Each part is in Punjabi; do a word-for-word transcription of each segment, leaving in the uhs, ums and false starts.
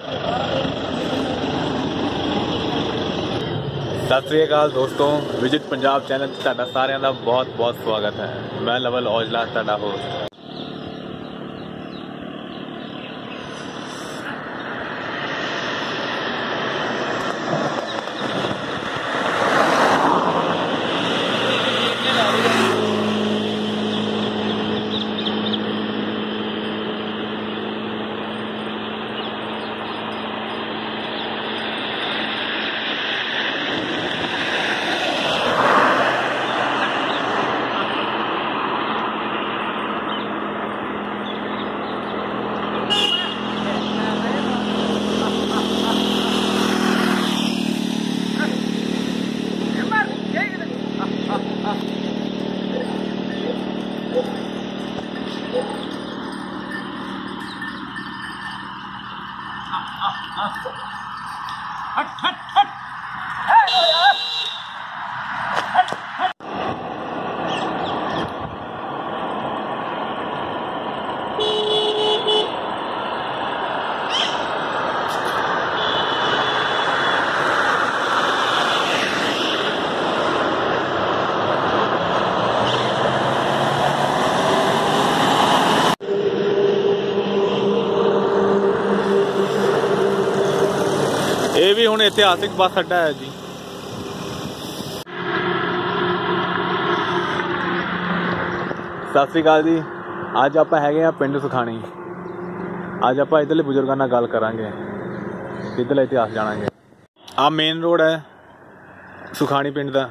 सत श्री अकाल दोस्तों, विजिट पंजाब चैनल से तुहाडा सारिਆਂ ਦਾ बहुत बहुत स्वागत है। मैं लवल औजला तुहाडा होस्ट। हट हट हट ये भी हुण इतिहासिक बस अड्डा है जी। सत श्री अकाल जी। अज आप है पिंड सुखानी। अज आप इधरले बुजुर्गों नाल गल करांगे, इधरला इतिहास जाणांगे। आ मेन रोड है सुखानी पिंड का,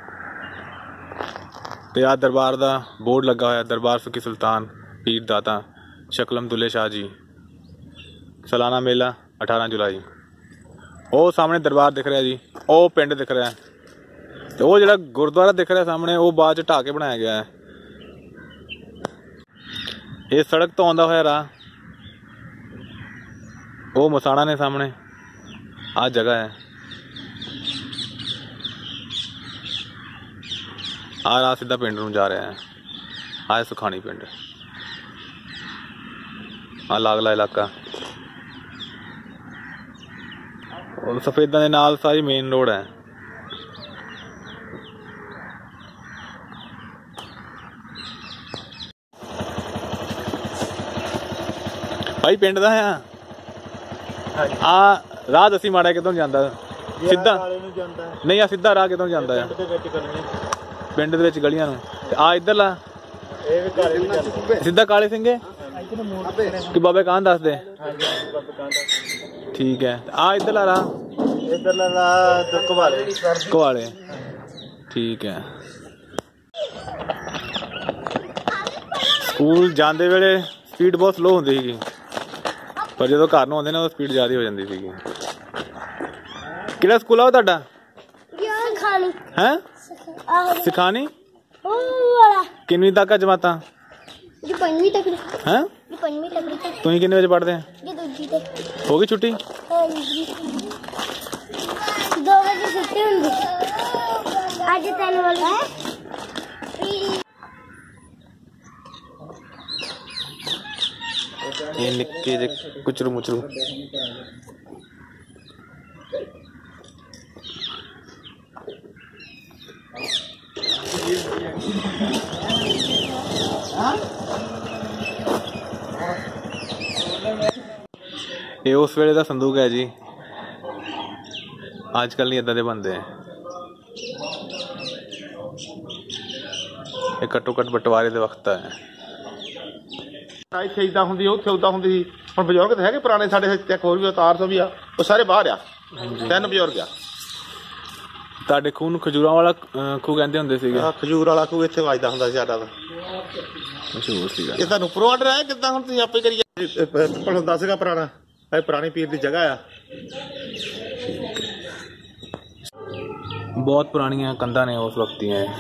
ते आ दरबार का बोर्ड लगा होया, दरबार सुखी सुल्तान पीर दाता शकलम दुल्ले शाह जी। सालाना मेला अठारह जुलाई। वो सामने दरबार दिख रहा जी, वो पिंड दिख रहा है, तो वो जो गुरुद्वारा दिख रहा है सामने, वो बाद ढा के बनाया गया है। ये सड़क तो आंदा होया राह, वो मसाणा ने सामने आ जगह है। आ राह सीधा पिंड नूं जा रहा है। आ सुखानी पिंड, आ लागला इलाका और सफेदा के नाल सारी मेन रोड है। भाई पिंड दा है आ राह दसी माड़ा कितों जांदा? सीधा नहीं, आ सीधा राह कितों जांदा है? पिंड दे विच गलियां नूं। आ इधरला सीधा काले सिंगे कि बाबे कान दस दे? ठीक है। आ इधरला राह इधरला राह घवाले घवाले ठीक है। स्कूल जाते वेले स्पीड बहुत स्लो होंदी सी, पर जो घर नूं आउंदे ने स्पीड ज़्यादा हो जाती सी। किहड़ा स्कूल आ तुहाडा? हैं सिखानी। किन्नी तक आ जमातां? हैं तुसीं किन्ने बजे पढ़दे? हो गई छुट्टी? दो बजे छुट्टी होंदी। आज तीन वाली ये निक्के जे कुचरू मुचरू ये उस वेले का संदूक है जी। आजकल नहीं इदा दे बनते हैं। ये घट्टो घट्ट बंटवारे दे वक्त है। ਇੱਥੇ ਇਦਾਂ ਹੁੰਦੀ, ਉੱਥੇ ਉਦਾਂ ਹੁੰਦੀ ਸੀ। ਹੁਣ ਬਜ਼ੁਰਗ ਤਾਂ ਹੈਗੇ ਪੁਰਾਣੇ ਸਾਡੇ, ਇੱਕ ਹੋਰ ਵੀ ਅਵਤਾਰ ਤੋਂ ਵੀ ਆ, ਉਹ ਸਾਰੇ ਬਾਹਰ ਆ। ਤਿੰਨ ਬਜ਼ੁਰਗ ਆ। ਤੁਹਾਡੇ ਖੂਹ ਨੂੰ ਖਜੂਰਾਂ ਵਾਲਾ ਖੂਹ ਕਹਿੰਦੇ ਹੁੰਦੇ ਸੀਗੇ। ਹਾਂ, ਖਜੂਰ ਵਾਲਾ ਖੂਹ ਇੱਥੇ ਵੱਜਦਾ ਹੁੰਦਾ ਸੀ ਸਾਡਾ, ਮਸ਼ਹੂਰ ਸੀਗਾ। ਇਹ ਤੁਹਾਨੂੰ ਉੱਪਰੋਂ ਆਰਡਰ ਆਇਆ ਕਿੱਦਾਂ? ਹੁਣ ਤੁਸੀਂ ਆਪੇ ਕਰੀਏ। ਪਰ ਹੁੰਦਾ ਸੀਗਾ ਪੁਰਾਣਾ, ਇਹ ਪੁਰਾਣੀ ਪੀਰ ਦੀ ਜਗ੍ਹਾ ਆ। बहुत पुरानियां कंधा ने उस वक्त दी हैं।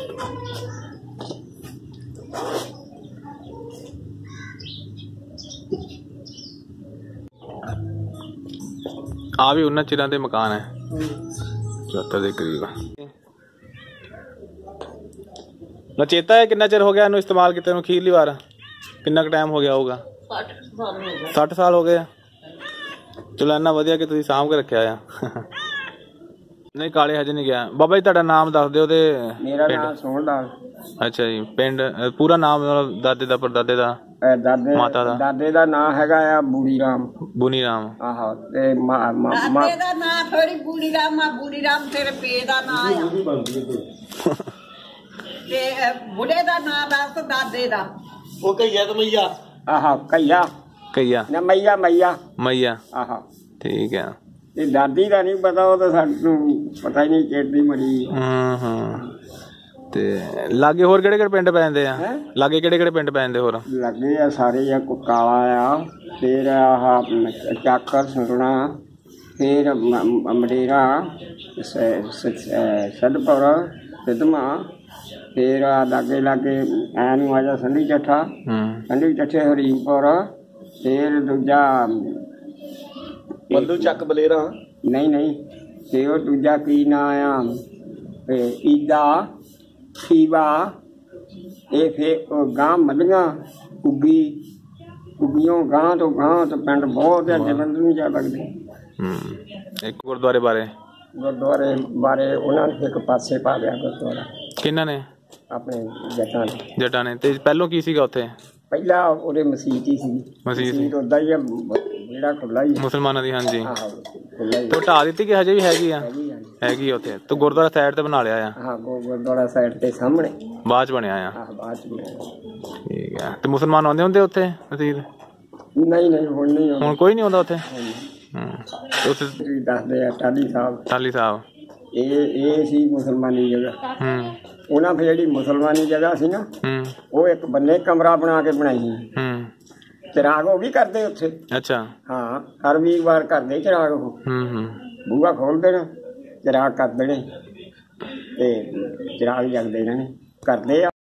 आ भी उन्ना चिरां दे मकान है, चौहत्तर के करीब। ना चेता है कितना चिर हो गया इस्तेमाल किते खीरली बार? कितना टाइम हो गया होगा? साठ साल हो गए। ਚਲੋ ਇੰਨਾ ਵਧੀਆ ਕਿ ਤੁਸੀਂ ਸਾਂਭ ਕੇ ਰੱਖਿਆ ਆ। ਨਹੀਂ ਕਾਲੇ ਹਜੇ ਨਹੀਂ ਗਿਆ। ਬਾਬਾ ਜੀ ਤੁਹਾਡਾ ਨਾਮ ਦੱਸ ਦਿਓ ਤੇ ਮੇਰਾ ਨਾਮ ਸੋਹਣ ਲਾਲ। ਅੱਛਾ ਜੀ, ਪਿੰਡ ਅ, ਪੂਰਾ ਨਾਮ ਮਤਲਬ ਦਾਦੇ ਦਾ ਪੜਦਾਦੇ ਦਾ ਇਹ ਦਾਦੇ ਮਾਤਾ ਦਾ? ਦਾਦੇ ਦਾ ਨਾਮ ਹੈਗਾ ਆ ਬੂੜੀ ਰਾਮ। ਬੁਨੀ ਰਾਮ। ਆਹੋ ਤੇ ਮਾਂ ਮਾਂ ਦਾਦੇ ਦਾ ਨਾਂ ਥੋੜੀ ਬੂੜੀ ਰਾਮ ਆ, ਬੂੜੀ ਰਾਮ ਤੇਰੇ ਪੇ ਦਾ ਨਾਂ ਆ ਤੇ ਅਹ, ਬੁੜੇ ਦਾ ਨਾਂ ਦੱਸ ਦਾਦੇ ਦਾ। ਉਹ ਕਹੀਆ ਤੇ ਮਈਆ ਆਹੋ ਕਈਆ ਕਈਆ ਨਾ ਮਈਆ ਮਈਆ ਮਈਆ। ਆਹੋ ਠੀਕ ਆ। ਤੇ ਦਾਦੀ ਦਾ ਨਹੀਂ ਪਤਾ, ਉਹ ਤਾਂ ਸਾਨੂੰ ਪਤਾ ਹੀ ਨਹੀਂ ਕਿਹੜੀ ਮਰੀ। ਹਾਂ ਹਾਂ। ਤੇ ਲਾਗੇ ਹੋਰ ਕਿਹੜੇ ਕਿਹੜੇ ਪਿੰਡ ਪੈ ਜਾਂਦੇ ਆ? ਹੈਂ? ਲਾਗੇ ਕਿਹੜੇ ਕਿਹੜੇ ਪਿੰਡ ਪੈ ਜਾਂਦੇ ਹੋਰ? ਲੱਗੇ ਆ ਸਾਰੇ ਆ ਕੁਕਾਲਾ ਆ, ਫਿਰ ਆਹ ਚਾਕਰ ਸੁਣਨਾ, ਫਿਰ ਮਡੇਰਾ, ਸਦਪੁਰ, ਸਿੱਧਮਾ, ਫਿਰ ਆ ਲਾਗੇ ਲਾਗੇ ਐ ਨੂੰ ਆ ਜਾ ਸੰਧੀ ਚੱਠਾ, ਹੂੰ। ਸੰਧੀ ਚੱਠੇ ਹਰੀਪੁਰ, ਫਿਰ ਦੂਜਾ ਬੰਦੂ ਚੱਕ ਬਲੇਰਾ। ਨਹੀਂ ਨਹੀਂ ਤੇ ਉਹ ਦੂਜਾ ਕੀ ਨਾਂ ਆ ਇਹ ਈਦਾ ਖੀਵਾ, ਇਹ ਫਿਰ ਉਹ ਗਾਂ ਮੱਲੀਆਂ ਉੱਗੀ ਉੱਗੀਆਂ ਗਾਂ ਤੋਂ ਗਾਂ ਤੋਂ ਪਿੰਡ ਬਹੁਤ ਆ, ਜਲੰਧਰ ਨੂੰ ਜਾ ਲੱਗਦੇ। ਹੂੰ। ਇੱਕ ਗੁਰਦੁਆਰੇ ਬਾਰੇ? ਗੁਰਦੁਆਰੇ ਬਾਰੇ ਉਹਨਾਂ ਨੇ ਇੱਕ ਪਾਸੇ ਪਾ ਲਿਆ ਗੁਰਦੁਆਰਾ ਕਿਹਨਾਂ ਨੇ? ਆਪਣੇ ਜੱਟਾਂ ਨੇ। ਜੱਟਾਂ ਨੇ। ਤੇ ਪਹਿਲੋਂ ਕੀ ਸੀਗਾ ਉੱਥੇ? ਪਹਿਲਾਂ ਉਹਦੇ ਮਸੀਤ ਹੀ ਸੀ। ਮਸੀਤ ਸੀ। ਉਦਾਂ ਹੀ ਆ, ਜਿਹੜਾ ਖੁੱਲਾ ਹੀ ਆ। ਮੁਸਲਮਾਨਾਂ ਦੀ? ਹਾਂਜੀ। ਆਹੋ ਖੁੱਲਾ ਹੀ ਤੇ ਉਹ ਢਾਹ ਦਿੱਤੀ ਕਿ ਹਜੇ ਵੀ ਹੈਗੀ ਆ? ਹੈਗੀ ਆ। ਹੈਗੀ ਆ ਉੱਥੇ। ਤੇ ਗੁਰਦੁਆਰਾ ਸਾਈਡ ਤੇ ਬਣਾ ਲਿਆ ਆ? ਹਾਂ ਗੁਰਦੁਆਰਾ ਸਾਈਡ ਤੇ ਸਾਹਮਣੇ ਬਾਅਦ ਚ ਬਣਿਆ ਆ? ਆਹ ਬਾਅਦ ਚ ਬਣਿਆ। ਠੀਕ ਆ। ਤੇ ਮੁਸਲਮਾਨ ਆਉਂਦੇ ਹੁੰਦੇ ਉੱਥੇ ਮਸੀਤ? ਨਹੀਂ ਨਹੀਂ ਹੁਣ ਨਹੀਂ ਆਉਂਦਾ। ਹੁਣ ਕੋਈ ਨਹੀਂ ਆਉਂਦਾ ਉੱਥੇ? ਹੂੰ। ਤੇ ਉੱਥੇ ਤੁਸੀਂ ਦੱਸਦੇ ਆ ਟਾਲੀ ਸਾਹਿਬ, ਟਾਲੀ ਸਾਹਿਬ। ਇਹ ਇਹ ਸੀ ਮੁਸਲਮਾਨੀ ਜਗ੍ਹਾ। ਹੂੰ ਉਹਨਾਂ ਫਿਰ ਜਿਹੜੀ ਮੁਸਲਮਾਨੀ ਜਗ੍ਹਾ ਸੀ ਨਾ, ਹੂੰ ਉਹ ਇੱਕ ਬੰਨੇ ਕਮਰਾ ਬਣਾ ਕੇ ਬਣਾਈ ਸੀ। ਹੂੰ। ਚਿਰਾਗ ਉਹ ਵੀ ਕਰਦੇ ਉੱਥੇ। ਅੱਛਾ। ਹਾਂ ਹਰ ਵੀਰਵਾਰ ਕਰਦੇ ਚਿਰਾਗ। ਉਹ ਹੂੰ ਹੂੰ। ਬੂਹਾ ਖੋਲ ਦੇਣਾ, ਚਿਰਾਗ ਕਰ ਦੇਣੇ ਤੇ ਚਿਰਾਗ ਜਗਦੇ ਰਹਿਣੇ, ਕਰਦੇ ਆ।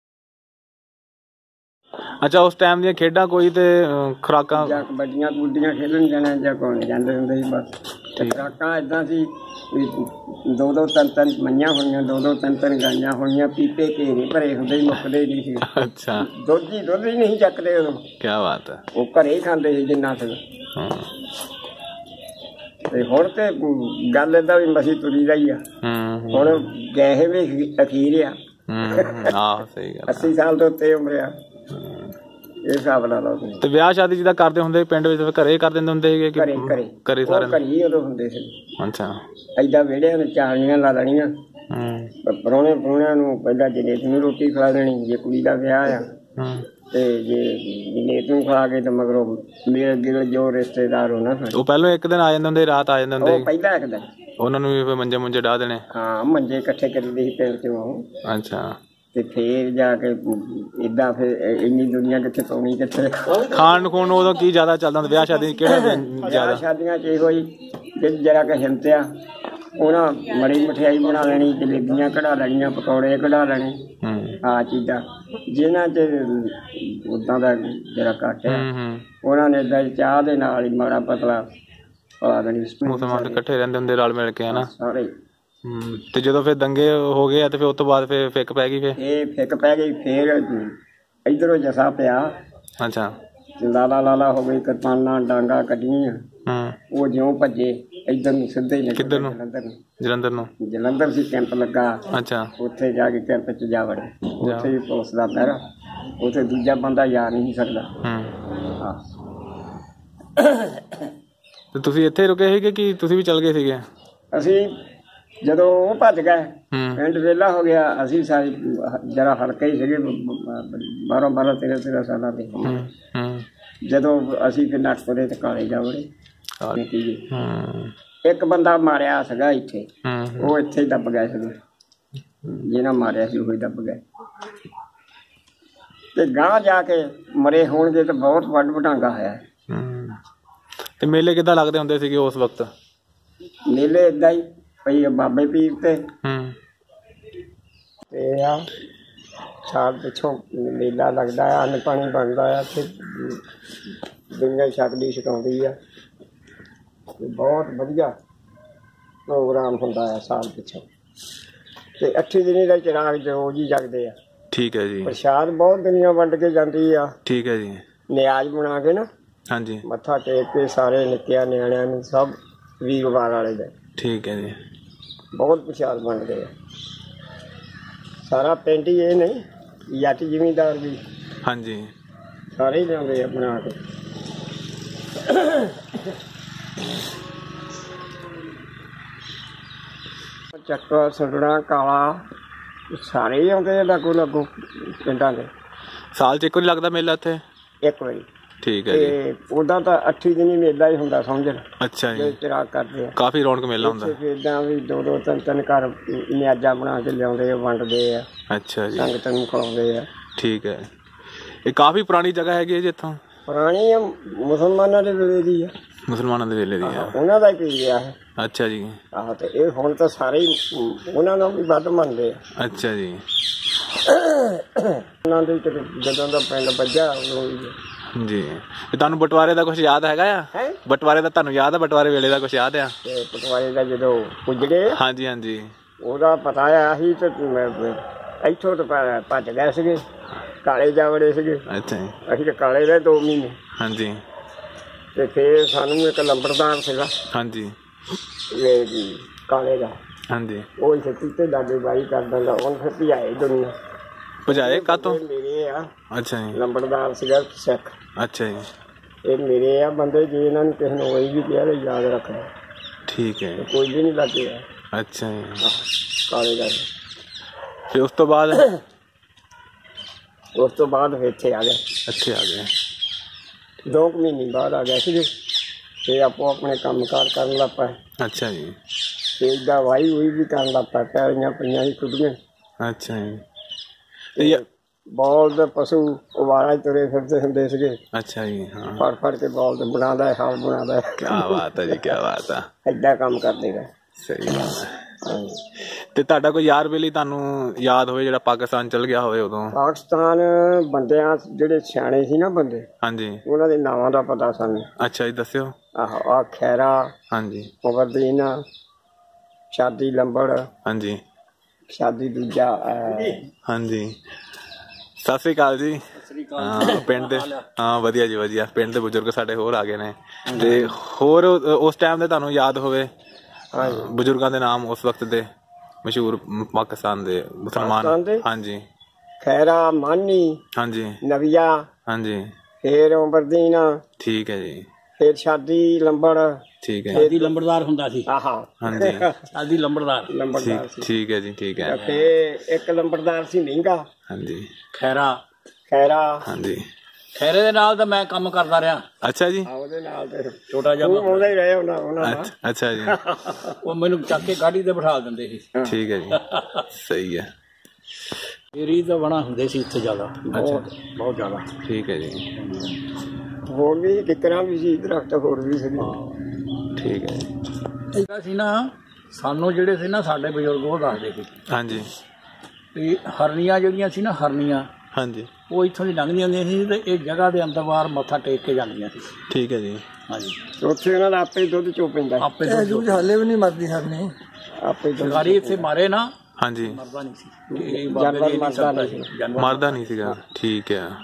ਅੱਛਾ, ਉਸ ਟਾਈਮ ਦੀਆਂ ਖੇਡਾਂ ਕੋਈ ਤੇ ਅ, ਖੁਰਾਕਾਂ? ਜਾਂ ਕਬੱਡੀਆਂ ਕੁੱਡੀਆਂ ਖੇਡਣ ਜਾਣਾ ਜਾਂ ਕੋਣ ਜਾਂਦੇ ਹੁੰਦੇ ਸੀ ਬਸ। ਤੇ ਖੁਰਾਕਾਂ ਏਦਾਂ ਸੀ ਵੀ ਦੋ ਦੋ ਤਿੰਨ ਤਿੰਨ ਮਈਆਂ ਹੋਈਆਂ, ਦੋ ਦੋ ਤਿੰਨ ਤਿੰਨ ਗਾਈਆਂ ਹੋਈਆਂ, ਪੀਪੇ ਘੇਰੇ ਭਰੇ ਹੁੰਦੇ ਸੀ, ਮੁੱਕਦੇ ਨਹੀਂ ਸੀ। ਅੱਛਾ। ਦੁੱਧ ਹੀ ਦੁੱਧ ਹੀ ਨਹੀਂ ਚੱਕਦੇ ਉਦੋਂ। ਕੀ ਬਾਤ ਹੈ। ਉਹ ਘਰੇ ਹੀ ਖਾਂਦੇ ਸੀ ਜਿੰਨਾ ਸੀ। ਹਾਂ। ਤੇ ਹੁਣ ਤੇ ਗੱਲ ਏਦਾਂ ਵੀ ਮਸੀਂ ਤੁਰੀ ਦਾ ਹੀ ਆ। ਹੂੰ ਹੁਣ ਗਏ ਵੀ ਅਖੀਰ ਆ। ਹੂੰ। ਆਹ ਸਹੀ ਗੱਲ। ਅੱਸੀ ਸਾਲ ਤੋਂ ਉੱਤੇ ਉਮਰ ਆ। ਇਹ ਹਿਸਾਬ ਲਾ ਲਓ ਤੁਸੀਂ। ਤੇ ਵਿਆਹ ਸ਼ਾਦੀ ਜਿੱਦਾਂ ਕਰਦੇ ਹੁੰਦੇ ਪਿੰਡ ਵਿੱਚ, ਫਿਰ ਘਰੇ ਕਰ ਦਿੰਦੇ ਹੁੰਦੇ ਸੀਗੇ ਕਿ ਘਰੇ ਘਰੇ ਘਰੇ ਸਾਰੇ? ਘਰੇ ਹੀ ਉਦੋਂ ਹੁੰਦੇ ਸੀ। ਅੱਛਾ। ਏਦਾਂ ਵਿਹੜਿਆਂ ਨੂੰ ਚਾਲੀਆਂ ਲਾ ਲੈਣੀਆਂ। ਹੂੰ ਪ੍ਰਾਹੁਣੇ ਪ੍ਰਾਹੁਣਿਆਂ ਨੂੰ ਪਹਿਲਾਂ ਜਨੇਤ ਨੂੰ ਰੋਟੀ ਖਿਲਾ ਦੇਣੀ ਜੇ ਕੁੜੀ ਦਾ ਵਿਆਹ ਆ। ਹੂੰ। ਤੇ ਜੇ ਜਨੇਤ ਨੂੰ ਖਿਲਾ ਕੇ ਤੇ ਮਗਰੋਂ ਮੇਰੇ ਗਿਲ ਜੋ ਰਿਸ਼ਤੇਦਾਰ ਹੋਣਾ ਫਿਰ ਉਹ ਪਹਿਲਾਂ ਇੱਕ ਦਿਨ ਆ ਜਾਂਦੇ ਹੁੰਦੇ, ਰਾਤ ਆ ਜਾਂਦੇ ਹੁੰਦੇ ਉਹ ਸੀ? ਪਹਿਲਾਂ ਇੱਕ ਦਿਨ। ਉਹਨਾਂ ਨੂੰ ਵੀ ਫਿਰ ਮੰਜੇ ਮੁੰਜੇ ਡਾਹ ਦੇਣੇ? ਹਾਂ ਮੰਜੇ ਇਕੱਠੇ ਕਰੀਦੇ ਸੀ ਪਿੰਡ ਚੋਂ। ਅੱਛਾ। ਤੇ ਫੇਰ ਜਾ ਕੇ ਏਦਾਂ ਫਿਰ ਇੰਨੀ ਦੁਨੀਆ ਕਿੱਥੇ ਪਾਉਣੀ ਕਿੱਥੇ। ਖਾਣ ਖੂਣ ਉਦੋਂ ਕੀ ਜ਼ਿਆਦਾ ਚੱਲਦਾ ਹੁੰਦਾ ਵਿਆਹ ਸ਼ਾਦੀ ਕਿਹੜਾ ਵਿਆਹ ਜ਼ਿਆਦਾ? ਸ਼ਾਦੀਆਂ ਚ ਇਹੋ ਹੀ ਜੇ ਜਰਾ ਕਿ ਹਿੰਮਤਿਆ ਉਹਨਾਂ ਮੜੀ ਮਠਿਆਈ ਬਣਾ ਲੈਣੀ, ਜਲੇਬੀਆਂ ਕਢਾ ਲੈਣੀਆਂ, ਪਕੌੜੇ ਕਢਾ ਲੈਣੇ, ਹੂੰ ਆਹ ਚੀਜ਼ਾਂ ਜਿਨ੍ਹਾਂ ਚ ਉਦਾਂ ਦਾ ਜਰਾ ਘੱਟ ਆ। ਹੂੰ ਹੂੰ। ਉਹਨਾਂ ਨੇ ਏਦਾਂ ਹੀ ਚਾਹ ਦੇ ਨਾਲ ਹੀ ਮਾੜਾ ਪਤਲਾ ਪਾ ਦੇਣੀ। ਮੁਸਲਮਾਨ ਇਕੱਠੇ ਰਹਿੰਦੇ ਹੁੰਦੇ ਰਲ ਮਿਲ ਕੇ, ਹਨਾ? ਸਾਰੇ। ਹੂੰ। ਤੇ ਜਦੋਂ ਫਿਰ ਦੰਗੇ ਹੋ ਗਏ ਆ ਤੇ ਫਿਰ ਉਸ ਤੋਂ ਬਾਅਦ ਫਿਰ ਫਿੱਕ ਪੈ ਗਈ ਫਿਰ? ਇਹ ਫਿੱਕ ਪੈ ਗਈ। ਫੇਰ ਇਧਰੋਂ ਜਸਾ ਪਿਆ। ਅੱਛਾ। ਲਾਲਾ ਲਾਲਾ ਹੋ ਗਈ, ਕਿਰਪਾਨਾਂ ਡਾਂਗਾ ਕੱਢੀਆਂ। ਹੂੰ। ਉਹ ਜਿਉਂ ਭੱਜੇ ਇੱਧਰ ਨੂੰ ਸਿੱਧੇ ਹੀ ਨਿਕਲ ਕਿੱਧਰ ਨੂੰ? ਜਲੰਧਰ ਨੂੰ। ਜਲੰਧਰ ਨੂੰ? ਜਲੰਧਰ ਸੀ ਕੈਂਪ ਲੱਗਾ। ਅੱਛਾ। ਉੱਥੇ ਜਾ ਕੇ ਕੈਂਪ ਚ ਜਾ ਵੜੇ। ਉੱਥੇ ਵੀ ਪੁਲਿਸ ਦਾ ਪਹਿਰਾ। ਉੱਥੇ ਦੂਜਾ ਬੰਦਾ ਜਾ ਨਹੀਂ ਸਕਦਾ। ਹੂੰ। ਹਾਂ। ਤੇ ਤੁਸੀਂ ਇੱਥੇ ਰੁਕੇ ਸੀਗੇ ਕਿ ਤੁਸੀਂ ਵੀ ਚਲ ਗਏ ਸੀਗੇ? ਅਸੀਂ ਜਦੋਂ ਉਹ ਭੱਜ ਗਏ, ਹੂੰ। ਪਿੰਡ ਵਿਹਲਾ ਹੋ ਗਿਆ, ਅਸੀਂ ਸਾਰੇ ਜਰਾ ਹਲਕੇ ਹੀ ਸੀਗੇ, ਬਾਰਾਂ ਬਾਰਾਂ ਤੇਰਾਂ ਤੇਰਾਂ ਸਾਲਾਂ ਦੇ। ਹੂੰ ਹੂੰ। ਜਦੋਂ ਅਸੀਂ ਫਿਰ ਨੱਠਪੁਰੇ ਤੇ ਕਾਲੇ ਜਾ ਵੜੇ। ਹੂੰ। ਇੱਕ ਬੰਦਾ ਮਾਰਿਆ ਸੀਗਾ ਇੱਥੇ, ਹੂੰ। ਉਹ ਇੱਥੇ ਹੀ ਦੱਬ ਗਿਆ ਸੀਗਾ। ਜਿਹਨਾਂ ਮਾਰਿਆ ਸੀ ਉਹ ਹੀ ਦੱਬ ਗਏ। ਤੇ ਗਾਂਹ ਜਾ ਕੇ ਮਰੇ ਹੋਣਗੇ ਤੇ ਬਹੁਤ ਵੱਡ ਵਡਾਂਗਾ ਹੋਇਆ। ਹੂੰ। ਤੇ ਮੇਲੇ ਕਿੱਦਾਂ ਲੱਗਦੇ ਹੁੰਦੇ ਸੀਗੇ ਉਸ ਵਕਤ? ਮੇਲੇ ਏਦਾਂ ਹੀ ਪਈ ਬਾਬੇ ਪੀਰ ਤੇ। ਹੂੰ। ਤੇ ਆ ਸਾਲ ਪਿੱਛੋਂ ਮੇਲਾ ਲੱਗਦਾ ਆ, ਅੰਨ ਪਾਣੀ ਬਣਦਾ ਆ ਤੇ ਦੁਨੀਆ ਛਕਦੀ ਛਕਾਉਂਦੀ ਆ ਤੇ ਬਹੁਤ ਵਧੀਆ ਪ੍ਰੋਗਰਾਮ ਹੁੰਦਾ ਆ ਸਾਲ ਪਿੱਛੋਂ। ਤੇ ਅੱਠੀ ਦਿਨੀ ਦਾ ਚਿਰਾਗ ਰੋਜ਼ ਹੀ ਜਗਦੇ ਆ। ਠੀਕ ਹੈ ਜੀ। ਪ੍ਰਸ਼ਾਦ ਬਹੁਤ ਦੁਨੀਆ ਵੰਡ ਕੇ ਜਾਂਦੀ ਆ। ਠੀਕ ਹੈ ਜੀ। ਨਿਆਜ਼ ਬਣਾ ਕੇ ਨਾ। ਹਾਂਜੀ ਮੱਥਾ ਟੇਕ ਕੇ ਸਾਰੇ ਨਿੱਕਿਆਂ ਨਿਆਣਿਆਂ ਨੂੰ ਸਭ ਵੀਰਵਾਰ ਵਾਲੇ ਦੇ ਠੀਕ ਹੈ ਜੀ। ਬਹੁਤ ਪ੍ਰਸ਼ਾਦ ਬਣਦੇ ਆ। ਸਾਰਾ ਪਿੰਡ ਹੀ ਇਹ ਨਹੀਂ ਜੱਟ ਜ਼ਿਮੀਂਦਾਰ ਵੀ ਹਾਂਜੀ ਸਾਰੇ ਹੀ ਲਿਆਉਂਦੇ ਆ ਬਣਾ ਕੇ। ਚੱਕਾ ਸੜਨਾ ਕਾਲਾ ਸਾਰੇ ਹੀ ਆਉਂਦੇ ਆ ਲਾਗੋ ਲਾਗੋ ਪਿੰਡਾਂ ਦੇ। ਸਾਲ 'ਚ ਇੱਕ ਵਾਰੀ ਲੱਗਦਾ ਮੇਲਾ ਇੱਥੇ? ਇੱਕ ਵਾਰੀ। ਠੀਕ ਹੈ ਜੀ। ਤੇ ਉਹਦਾ ਤਾਂ ਅੱਠੀ ਦਿਨੀ ਮੇਲਾ ਹੀ ਹੁੰਦਾ ਸਮਝ ਲਓ। ਅੱਛਾ ਜੀ। ਚਿਰਾਗ ਕਰਦੇ ਆ। ਕਾਫੀ ਰੌਣਕ ਮੇਲਾ ਹੁੰਦਾ। ਇੱਦਾਂ ਵੀ ਦੋ ਦੋ ਤਿੰਨ ਤਿੰਨ ਘਰ ਨਿਆਜਾ ਬਣਾ ਕੇ ਲਿਆਉਂਦੇ ਆ, ਵੰਡਦੇ ਆ। ਅੱਛਾ ਜੀ। ਸੰਗਤ ਨੂੰ ਖਵਾਉਂਦੇ ਆ। ਠੀਕ ਹੈ। ਇਹ ਕਾਫੀ ਪੁਰਾਣੀ ਜਗ੍ਹਾ ਹੈਗੀ ਹੈ ਜੀ ਇੱਥੋਂ? ਪੁਰਾਣੀ ਆ, ਮੁਸਲਮਾਨਾਂ ਦੇ ਵੇਲੇ ਦੀ ਆ। ਮੁਸਲਮਾਨਾਂ ਦੇ ਵੇਲੇ ਦੀ ਆ। ਉਹਨਾਂ ਦਾ ਹੀ ਪੀ ਆ ਇਹ। ਅੱਛਾ ਜੀ। ਆਹੋ ਤੇ ਇਹ ਹੁਣ ਤਾਂ ਸਾਰੇ ਹੀ ਉਹਨਾਂ ਨੂੰ ਵੀ ਵੱਧ ਮੰਨਦੇ ਆ। ਅੱਛਾ ਜੀ। ਉਹਨਾਂ ਦੇ ਜਦੋਂ ਦਾ ਪਿੰਡ ਵੱਜਾ ਉਦੋਂ ਹੀ ਜੀ। ਤੇ ਤੁਹਾਨੂੰ ਬਟਵਾਰੇ ਦਾ ਕੁਝ ਯਾਦ ਹੈਗਾ ਆ? ਹੈ ਬਟਵਾਰੇ ਦਾ ਤੁਹਾਨੂੰ ਯਾਦ ਆ? ਬਟਵਾਰੇ ਵੇਲੇ ਦਾ ਕੁਝ ਯਾਦ ਆ? ਤੇ ਪਟਵਾਰੀ ਦਾ ਜਦੋਂ ਪੁੱਜੜੇ ਹਾਂਜੀ ਹਾਂਜੀ ਉਹਦਾ ਪਤਾ ਆ ਸੀ ਤੇ ਮੈਂ ਇੱਥੋਂ ਤਾਂ ਭ- ਭੱਜ ਗਏ ਸੀਗੇ, ਕਾਲੇ ਜਾ ਵੜੇ ਸੀਗੇ। ਅੱਛਾ ਜੀ। ਅਸੀਂ ਤਾਂ ਕਾਲੇ ਰਹੇ ਦੋ ਮਹੀਨੇ। ਹਾਂਜੀ ਤੇ ਫਿਰ ਸਾਨੂੰ ਇੱਕ ਲੰਬੜਦਾਰ ਸੀਗਾ ਹਾਂਜੀ ਇਹ ਕਾਲੇ ਦਾ, ਹਾਂਜੀ। ਉਹ ਇੱਥੇ ਪੀਤੇ ਲਾਗੇ ਬਾਈ ਕਰ ਦਿੰਦਾ। ਉਹਨੇ ਫਿਰ ਭਜਾਏ ਦੁਨੀਆ। ਭਜਾਏ ਕਾਤੋਂ? ਇਹ ਮੇਰੇ ਆ ਅੱਛਾ ਜੀ। ਲੰਬੜਦਾਰ ਸੀਗਾ ਸਿੱਖ। ਅੱਛਾ ਜੀ। ਇਹ ਮੇਰੇ ਆ ਬੰਦੇ, ਜੇ ਇਹਨਾਂ ਨੂੰ ਕਿਸੇ ਨੂੰ ਕੋਈ ਵੀ ਕਿਹਾ ਤਾਂ ਯਾਦ ਰੱਖਣਾ। ਠੀਕ ਹੈ। ਕੋਈ ਵੀ ਨਹੀਂ ਲੱਗੇ ਆ ਅੱਛਾ ਜੀ। ਕਾਲੇ ਦਾ। ਤੇ ਉਸ ਤੋਂ ਬਾਅਦ ਉਸ ਤੋਂ ਬਾਅਦ ਫਿਰ ਇੱਥੇ ਆ ਗਏ। ਇੱਥੇ ਆ ਗਏ। ਦੋ ਕੁ ਮਹੀਨੇ ਬਾਅਦ ਆ ਗਏ ਸੀਗੇ ਤੇ ਆਪੋ ਆਪਣੇ ਕੰਮ ਕਾਰ ਕਰਨ ਲੱਗ ਪਏ। ਅੱਛਾ ਜੀ। ਤੇ ਏਦਾਂ ਵਾਹੀ ਹੋਈ ਵੀ ਕਰਨ ਲੱਗ ਪਏ। ਪੈਲੀਆਂ ਪਈਆਂ ਸੀ ਖੁੱਡੀਆਂ। ਅੱਛਾ ਜੀ। ਤੇ ਯਾ- ਬਲਦ ਪਸ਼ੂ ਅਵਾਰਾ ਤੁਰੇ ਫਿਰਦੇ ਹੁੰਦੇ ਸੀਗੇ। ਅੱਛਾ ਜੀ। ਹਾਂ ਫੜ ਫੜ ਕੇ ਬਲਦ ਬਣਾਉਂਦਾ ਹੈ, ਹਾਲ ਬਣਾਉਂਦਾ ਹੈ। ਕੀ ਬਾਤ ਹੈ ਜੀ, ਕੀ ਬਾਤ ਹੈ। ਏਦਾਂ ਕੰਮ ਕਰਦੇ ਗਏ। ਸਹੀ ਗੱਲ ਹੈ। ਹਾਂਜੀ। ਤੇ ਤੁਹਾਡਾ ਕੋਈ ਯਾਰ ਬੇਲੀ ਤੁਹਾਨੂੰ ਯਾਦ ਹੋਵੇ ਜਿਹੜਾ ਪਾਕਿਸਤਾਨ ਚਲ ਗਿਆ ਹੋਵੇ ਉਦੋਂ? ਪਾਕਿਸਤਾਨ ਬੰਦਿਆਂ ਜਿਹੜੇ ਸਿਆਣੇ ਸੀ ਨਾ ਬੰਦੇ, ਹਾਂਜੀ। ਉਹਨਾਂ ਦੇ ਨਾਵਾਂ ਦਾ ਪਤਾ ਸਾਨੂੰ। ਅੱਛਾ ਜੀ, ਦੱਸਿਓ। ਆਹੋ ਆ ਖੈਰਾ, ਹਾਂਜੀ ਮੁਬਰਦੀਨ, ਸ਼ਾਦੀ ਲੰਬੜ, ਹਾਂਜੀ ਸ਼ਾਦੀ ਦੂਜਾ ਅਹ, ਹਾਂਜੀ। ਸਤਿ ਸ੍ਰੀ ਅਕਾਲ ਜੀ। ਹਾਂ ਪਿੰਡ ਦੇ, ਹਾਂ ਵਧੀਆ ਜੀ ਵਧੀਆ। ਪਿੰਡ ਦੇ ਬਜ਼ੁਰਗ ਸਾਡੇ ਹੋਰ ਆ ਗਏ ਨੇ। ਤੇ ਹੋਰ ਉਸ ਟਾਈਮ ਦੇ ਤੁਹਾਨੂੰ ਯਾਦ ਹੋਵੇ ਬਜ਼ੁਰਗਾਂ ਦੇ ਨਾਮ ਉਸ ਵਕਤ ਦੇ ਮਸ਼ਹੂਰ ਪਾਕਿਸਤਾਨ ਦੇ ਮੁਸਲਮਾਨ? ਪਾਕਿਸਤਾਨ ਦੇ? ਹਾਂਜੀ। ਖੈਰਾ, ਮਾਨੀ, ਹਾਂਜੀ ਨਵੀਆ, ਹਾਂਜੀ। ਫੇਰ ਮੁਬਰਦੀਨ, ਠੀਕ ਹੈ ਜੀ। ਫੇਰ ਸ਼ਾਦੀ ਲੰਬੜ। ਠੀਕ ਹੈ। ਸ਼ਾਦੀ ਲੰਬੜਦਾਰ ਹੁੰਦਾ ਸੀ। ਆਹਾ ਹਾਂਜੀ ਸ਼ਾਦੀ ਲੰਬੜਦਾਰ। ਲੰਬੜਦਾਰ ਠੀਕ ਸੀ। ਠੀਕ ਹੈ ਜੀ, ਠੀਕ ਹੈ। ਤੇ ਇੱਕ ਲੰਬੜਦਾਰ ਸੀ ਮਹਿੰਗਾ। ਹਾਂਜੀ ਖੈਰਾ। ਖੈਰਾ ਹਾਂਜੀ। ਖੈਰੇ ਦੇ ਨਾਲ ਤਾਂ ਮੈਂ ਕੰਮ ਕਰਦਾ ਰਿਹਾ। ਅੱਛਾ ਜੀ। ਆ ਉਹਦੇ ਨਾਲ ਤੇ ਛੋਟਾ ਜਿਹਾ ਉਹ ਆਉਂਦਾ ਹੀ ਰਹੇ ਉਹਨਾਂ ਉਹਨਾਂ ਦਾ। ਅੱਛਾ ਅੱਛਾ ਜੀ। ਉਹ ਮੈਨੂੰ ਚੱਕ ਕੇ ਗਾੜੀ ਤੇ ਬਿਠਾ ਦਿੰਦੇ ਸੀ। ਠੀਕ ਹੈ ਜੀ, ਸਹੀ ਹੈ। ਮੇਰੀ ਤਾਂ ਬਣਾ ਹੁੰਦੇ ਸੀ ਇੱਥੇ ਜ਼ਿਆਦਾ, ਬਹੁਤ ਬਹੁਤ ਜ਼ਿਆਦਾ। ਠੀਕ ਹੈ ਜੀ, ਹੋਰ ਵੀ ਕਿਕਰਾਂ ਵੀ ਸੀ, ਦਰਖਤ ਹੋਰ ਵੀ ਸੀ। ਠੀਕ ਹੈ ਜੀ। ਇਹਦਾ ਸੀ ਨਾ, ਸਾਨੂੰ ਜਿਹੜੇ ਸੀ ਨਾ ਸਾਡੇ ਬਜ਼ੁਰਗ ਉਹ ਦੱਸਦੇ ਸੀ ਹਾਂਜੀ ਵੀ ਹਰਨੀਆਂ ਜਿਹੜੀਆਂ ਸੀ ਨਾ, ਹਰਨੀਆਂ ਹਾਂਜੀ, ਉਹ ਇੱਥੋਂ ਦੀ ਲੰਘਦੀਆਂ ਹੁੰਦੀਆਂ ਸੀ ਤੇ ਇਹ ਜਗ੍ਹਾ ਦੇ ਅੰਦਰ ਬਾਹਰ ਮੱਥਾ ਟੇਕ ਕੇ ਜਾਂਦੀਆਂ ਸੀ। ਠੀਕ ਹੈ ਜੀ। ਹਾਂਜੀ, ਉੱਥੇ ਉਹਨਾਂ ਦਾ ਆਪੇ ਹੀ ਦੁੱਧ ਚੋ ਪੈਂਦਾ। ਆਪੇ ਦੁੱਧ ਹਾਲੇ ਵੀ ਨਹੀਂ ਮਰਦੀ ਹਰਨੀ, ਆਪੇ ਦੁੱਧ ਸਰਕਾਰੀ ਇੱਥੇ ਮਾਰੇ ਨਾ, ਹਾਂਜੀ, ਮਰਦਾ ਨਹੀਂ ਸੀ। ਇਹ ਬਾਬੇ ਜਾਨਵਰ ਦੀ ਨਹੀਂ ਮਰਦਾ ਸਕਦਾ ਨਹੀਂ ਸੀ, ਜਾਨਵਰ ਮਰਦਾ ਨਹੀਂ ਸੀਗਾ। ਠੀਕ ਹੈ,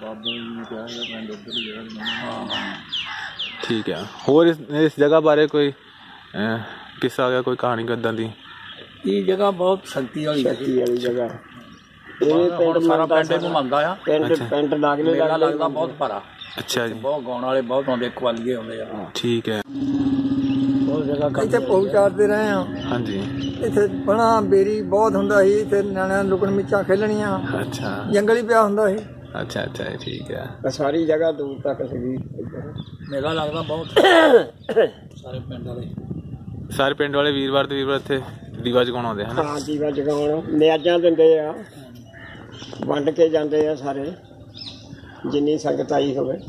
ਠੀਕ ਹੈ। ਹੋਰ ਇਸ ਇਸ ਜਗ੍ਹਾ ਬਾਰੇ ਕੋਈ ਅਹ, ਕਿੱਸਾ ਗਿਆ, ਕੋਈ ਕਹਾਣੀ ਕਿੱਦਾਂ ਦੀ? ਇਹ ਜਗ੍ਹਾ ਬਹੁਤ ਸ਼ਕਤੀ ਵਾਲੀ ਹੈ। ਸ਼ਕਤੀ ਵਾਲੀ ਜਗ੍ਹਾ। ਇਹ ਹੁਣ ਸਾਰਾ ਪਿੰਡ ਹੀ ਘੁੰਮਾਉਂਦਾ ਆ। ਪਿੰਡ ਪਿੰਡ ਲਾਗਲੇ ਮੇਲਾ ਲੱਗਦਾ ਬਹੁਤ ਭਾਰਾ। ਅੱਛਾ ਜੀ, ਬਹੁਤ ਗਾਉਣ ਵਾਲੇ ਬਹੁਤ ਆਉਂਦੇ, ਕਵਾਲੀਏ ਆਉਂਦੇ ਆ। ਠੀਕ ਹੈ। ਬਹੁਤ ਜਗ੍ਹਾ ਇੱਥੇ ਪਹੁੰਚਾਦੇ ਰਹੇ ਆ। ਹਾਂਜੀ, ਇੱਥੇ ਬਣਾ ਬੇਰੀ ਬਹੁਤ ਹੁੰਦਾ ਸੀ। ਇੱਥੇ ਨਿਆਣਿਆਂ ਲੁਕਣ ਮਿੱਚਾਂ ਖੇਲਣੀਆਂ, ਅੱਛਾ ਜੰਗਲ ਹੀ ਪਿਆ ਹੁੰਦਾ ਸੀ। ਅੱਛਾ ਅੱਛਾ, ਠੀਕ ਹੈ। ਸਾਰੀ ਜਗ੍ਹਾ ਦੂਰ ਤੱਕ ਸੀਗੀ। ਮੇਲਾ ਲੱਗਦਾ ਬਹੁਤ ਸਾਰੇ ਪਿੰਡ ਵਾਲੇ। ਸਾਰੇ ਪਿੰਡ ਵਾਲੇ ਵੀਰਵਾਰ ਤੇ ਵੀਰਵਾਰ ਇੱਥੇ ਦੀਵਾ ਜਗਾਉਣ ਆਉਂਦੇ ਹਨ। ਹਾਂ, ਦੀਵਾ ਜਗਾਉਣ ਨਿਆਜ਼ਾਂ ਦਿੰਦੇ ਆ, ਵੰਡ ਕੇ ਜਾਂਦੇ ਆ ਸਾਰੇ, ਜਿੰਨੀ ਸੰਗਤ ਆਈ ਹੋਵੇ।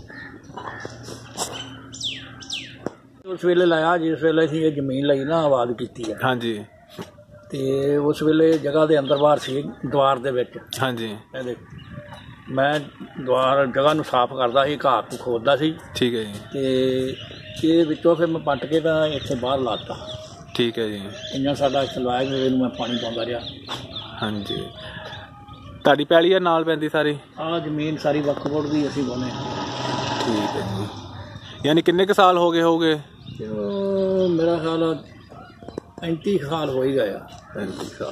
ਉਸ ਵੇਲੇ ਲਾਇਆ ਜਿਸ ਵੇਲੇ ਅਸੀਂ ਇਹ ਜ਼ਮੀਨ ਲਈ ਨਾ, ਆਬਾਦ ਕੀਤੀ ਹੈ। ਹਾਂਜੀ ਤੇ ਉਸ ਵੇਲੇ ਜਗ੍ਹਾ ਦੇ ਅੰਦਰ ਬਾਹਰ ਸੀ, ਦੁਆਰ ਦੇ ਵਿੱਚ। ਹਾਂਜੀ, ਇਹਦੇ ਮੈਂ ਦੁਆਰ ਜਗ੍ਹਾ ਨੂੰ ਸਾਫ਼ ਕਰਦਾ ਸੀ, ਘਾਹ ਨੂੰ ਖੋਦਦਾ ਸੀ। ਠੀਕ ਹੈ ਜੀ, ਤੇ ਇਹ ਵਿੱਚੋਂ ਫਿਰ ਮੈਂ ਪੱਟ ਕੇ ਤਾਂ ਇੱਥੇ ਬਾਹਰ ਲਾਤਾ। ਠੀਕ ਹੈ ਜੀ। ਇੰਨਾ ਸਾਡਾ ਚਲਵਾਇਆ ਕਿ ਇਹਨੂੰ ਮੈਂ ਪਾਣੀ ਪਾਉਂਦਾ ਰਿਹਾ। ਹਾਂਜੀ, ਤੁਹਾਡੀ ਪੈਲੀ ਆ ਨਾਲ ਪੈਂਦੀ ਸਾਰੀ? ਆਹ ਜ਼ਮੀਨ ਸਾਰੀ ਵਕਫ ਬੋਰਡ ਦੀ ਅਸੀਂ ਬੋਨੇ। ਠੀਕ ਹੈ ਜੀ। ਯਾਨੀ ਕਿੰਨੇ ਕੁ ਸਾਲ ਹੋ ਗਏ ਹੋਗੇ? ਤੇ ਉਹ ਮੇਰਾ ਖਿਆਲ ਆ ਪੈਂਤੀ ਕੁ ਸਾਲ ਹੋ ਹੀ ਗਿਆ। ਪੈਂਤੀ ਸਾਲ।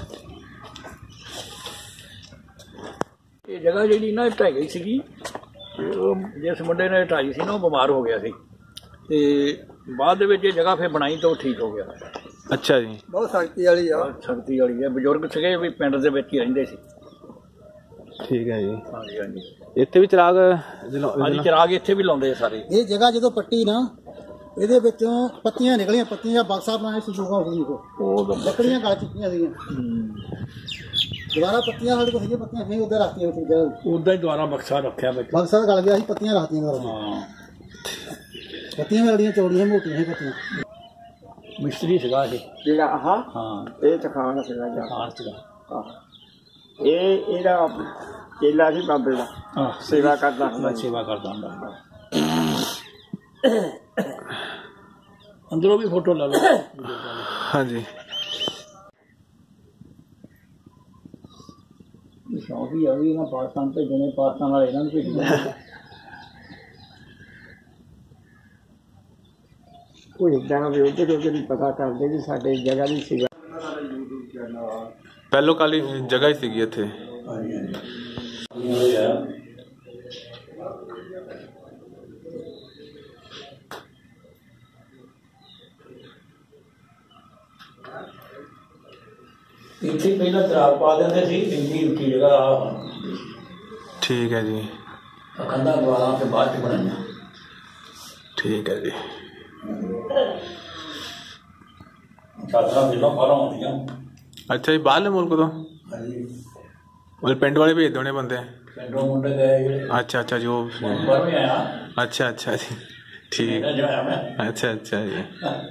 ਇਹ ਜਗ੍ਹਾ ਜਿਹੜੀ ਨਾ ਢਹਿ ਗਈ ਸੀਗੀ, ਉਹ ਜਿਸ ਮੁੰਡੇ ਨੇ ਢਾਈ ਸੀ ਨਾ ਉਹ ਬਿਮਾਰ ਹੋ ਗਿਆ ਸੀ, ਤੇ ਬਾਅਦ ਦੇ ਵਿੱਚ ਇਹ ਜਗ੍ਹਾ ਫਿਰ ਬਣਾਈ ਤਾਂ ਉਹ ਠੀਕ ਹੋ ਗਿਆ। ਅੱਛਾ ਜੀ। ਬਹੁਤ ਸ਼ਕਤੀ ਵਾਲੀ ਆ। ਸ਼ਕਤੀ ਵਾਲੀ ਹੈ। ਬਜ਼ੁਰਗ ਸੀਗੇ ਵੀ ਪਿੰਡ ਦੇ ਵਿੱਚ ਹੀ ਰਹਿੰਦੇ ਸੀ। ਠੀਕ ਹੈ ਜੀ। ਹਾਂਜੀ ਹਾਂਜੀ। ਇੱਥੇ ਵੀ ਚਿਰਾਗ ਹਾਂਜੀ ਚਿਰਾਗ ਇੱਥੇ ਵੀ ਲਾਉਂਦੇ ਸਾਰੇ। ਇਹ ਜਗ੍ਹਾ ਜਦੋਂ ਪੱਟੀ ਨਾ ਇਹਦੇ ਵਿੱਚੋਂ ਪੱਤੀਆਂ ਨਿਕਲੀਆਂ, ਪੱਤੀਆਂ ਦਾ ਬਕਸਾ ਬਣਾਇਆ ਸੀ ਜੋਗਾ ਹੋਈ ਕੋ ਲੱਕੜੀਆਂ ਗਲ ਚੁੱਕੀਆਂ ਸੀਗੀਆਂ। ਦੁਬਾਰਾ ਪੱਤੀਆਂ ਸਾਡੇ ਕੋਲ ਸੀਗੀਆਂ, ਪੱਤੀਆਂ ਫੇਰ ਉੱਧਰ ਰੱਖਤੀਆਂ ਉੱਥੇ ਜਗ੍ਹਾ। ਉੱਦਾਂ ਹੀ ਦੁਬਾਰਾ ਬਕਸਾ ਰੱਖਿਆ ਵਿੱਚ। ਬਕਸਾ ਗਲ ਗਿਆ ਸੀ, ਪੱਤੀਆਂ ਰੱਖਤੀਆਂ ਦੁਬਾਰਾ। ਹਾਂ ਪੱਤੀਆਂ ਵਾਲੀਆਂ ਚੌੜੀਆਂ ਮੋਟੀਆਂ ਸੀ ਪੱਤੀਆਂ। ਮਿਸਤਰੀ ਸੀਗਾ ਇਹ ਜਿਹੜਾ ਆਹ ਹਾਂ ਇਹ ਤਖਾਨ ਸੀਗਾ ਜੀ। ਖਾਨ ਸੀਗਾ। ਆਹ ਇਹ ਇਹਦਾ ਚੇਲਾ ਸੀ ਬਾਬੇ ਦਾ, ਹਾਂ ਸੇਵਾ ਕਰਦਾ ਹੁੰਦਾ ਮੈਂ ਸੇਵਾ ਕਰਦਾ ਹੁੰਦਾ। ਅੰਦਰੋਂ ਵੀ ਫੋਟੋ ਲਾ ਲਓ। ਹਾਂਜੀ। ਸ਼ੌਂਕ ਹੀ ਆ ਵੀ ਇਹਨਾਂ ਪਾਕਿਸਤਾਨ ਭੇਜਣੇ, ਪਾਕਿਸਤਾਨ ਵਾਲੇ ਇਹਨਾਂ ਨੂੰ ਭੇਜਣੇ। ਕੋਈ ਇੱਦਾਂ ਵੀ ਉੱਧਰ ਉੱਧਰ ਹੀ ਪਤਾ ਕਰਦੇ ਵੀ ਸਾਡੇ ਜਗ੍ਹਾ ਦੀ ਸੇਵਾ। ਪਹਿਲੋਂ ਕਾਲੀ ਜਗ੍ਹਾ ਹੀ ਸੀਗੀ ਇੱਥੇ। ਹਾਂਜੀ ਹਾਂਜੀ। ਇੱਥੇ ਪਹਿਲਾਂ ਤਰਾਬ ਪਾ ਦਿੰਦੇ ਸੀ, ਇੰਨੀ ਉੱਚੀ ਜਗ੍ਹਾ। ਠੀਕ ਹੈ ਜੀ। ਅਖੰਡਾ ਦੁਆਰਾ ਤੇ ਬਾਅਦ ਚ ਬਣਾਈਆਂ। ਠੀਕ ਹੈ ਜੀ। ਚਾਦਰਾਂ ਪਹਿਲਾਂ ਬਾਹਰੋਂ ਆਉਂਦੀਆਂ। ਅੱਛਾ ਜੀ। ਬਾਹਰਲੇ ਮੁਲਕ ਤੋਂ? ਹਾਂਜੀ। ਉਹ ਪਿੰਡ ਵਾਲੇ ਭੇਜਦੇ ਹੋਣੇ ਬੰਦੇ। ਪਿੰਡੋਂ ਮੁੰਡੇ ਗਏ ਜਿਹੜੇ। ਅੱਛਾ ਅੱਛਾ। ਜੋ ਬਾਹਰੋਂ ਹੀ ਆਇਆ। ਅੱਛਾ ਅੱਛਾ ਜੀ। ਠੀਕ। ਅੱਛਾ ਅੱਛਾ ਜੀ।